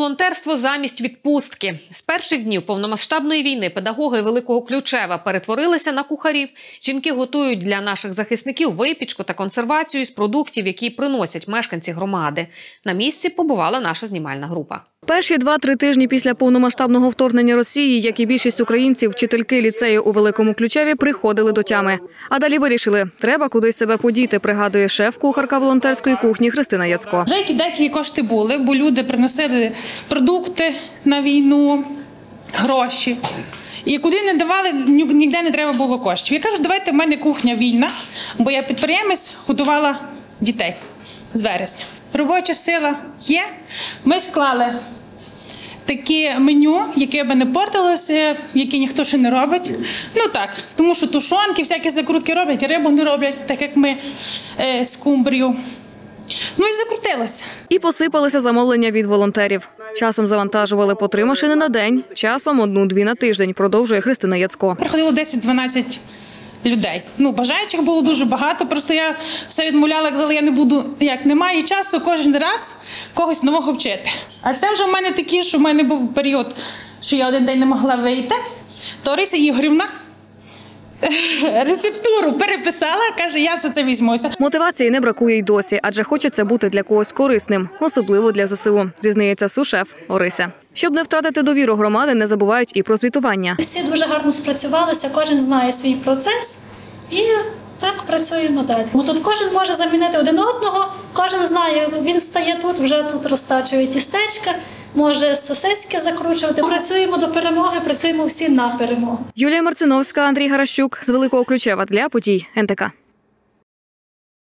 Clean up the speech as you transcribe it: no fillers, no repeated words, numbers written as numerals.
Волонтерство замість відпустки. З перших днів повномасштабної війни педагоги Великого Ключева перетворилися на кухарів. Жінки готують для наших захисників випічку та консервацію з продуктів, які приносять мешканці громади. На місці побувала наша знімальна група. Перші 2-3 тижні після повномасштабного вторгнення Росії, як і більшість українців, вчительки ліцею у Великому Ключеві приходили до тями. А далі вирішили – треба кудись себе подіти, пригадує шеф-кухарка волонтерської кухні Христина Яцько. Вже деякі кошти були, бо люди приносили продукти на війну, гроші. І куди не давали, ніде не треба було коштів. Я кажу, давайте в мене кухня вільна, бо я підприємець, годувала дітей з вересня. Робоча сила є. Ми склали таке меню, яке би не портилося, яке ніхто ще не робить. Ну так, тому що тушонки, всякі закрутки роблять, рибу не роблять, так як ми скумбрію. Ну і закрутилося. І посипалися замовлення від волонтерів. Часом завантажували по 3 машини на день, часом 1-2 на тиждень, продовжує Христина Яцько. Приходило 10-12 людей. Бажаючих було дуже багато, просто я все відмовляла, казала, я не буду, немає часу кожен раз когось нового вчити. А це вже в мене такі, що в мене був період, що я один день не могла вийти, то Орися Ігорівна рецептуру переписала, каже, я за це візьмуся. Мотивації не бракує й досі, адже хочеться бути для когось корисним, особливо для ЗСУ, зізнається сушеф Орися. Щоб не втратити довіру громади, не забувають і про звітування. Всі дуже гарно спрацювалися, кожен знає свій процес і так працюємо далі. Бо тут кожен може замінити один одного, кожен знає, він стає тут, вже тут розтачує тістечка, може сосиски закручувати. Працюємо до перемоги, працюємо всі на перемогу. Юлія Марциновська, Андрій Гаращук з Великого Ключева для подій НТК.